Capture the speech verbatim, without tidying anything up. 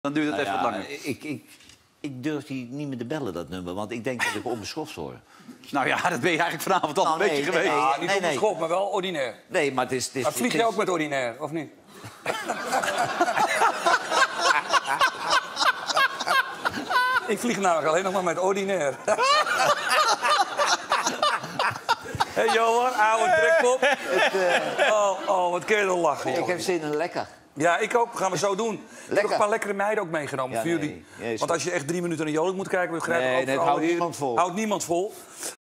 Dan duurt het Nou even ja, wat langer. Ik, ik, ik durf die niet meer te bellen, dat nummer. Want ik denk dat ik onbeschoft word. Nou ja, dat ben je eigenlijk vanavond al Nou, een nee, beetje nee, geweest. nee. Ah, niet op de nee. schop, maar wel ordinair. Nee, maar het is... Het is Maar vlieg het jij is- ook met ordinair, of niet? Ik vlieg namelijk alleen nog maar met ordinair. Hé hey, Johan, oude trekpop. Oh, oh, wat kun je dan lachen, Ik joh. heb zin in lekker. Ja, ik ook. Gaan we zo doen. Ik heb Lekker. ook een paar lekkere meiden ook meegenomen Ja, voor nee. jullie. Nee, is Want als je echt drie minuten naar Jolik moet kijken... begrijp ik Nee, ook nee, voor het houdt alle- niemand vol. Houdt niemand vol.